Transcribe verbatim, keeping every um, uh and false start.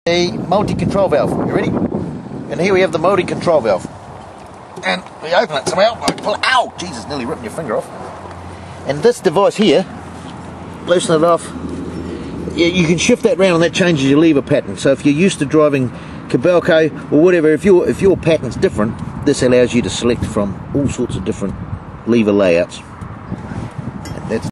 A multi-control valve. You ready? And here we have the multi-control valve. And we open it somehow. Pull it. Ow! Jesus, nearly ripping your finger off. And this device here, loosen it off. You can shift that round and that changes your lever pattern. So if you're used to driving Kobelco or whatever, if your if your pattern's different, this allows you to select from all sorts of different lever layouts.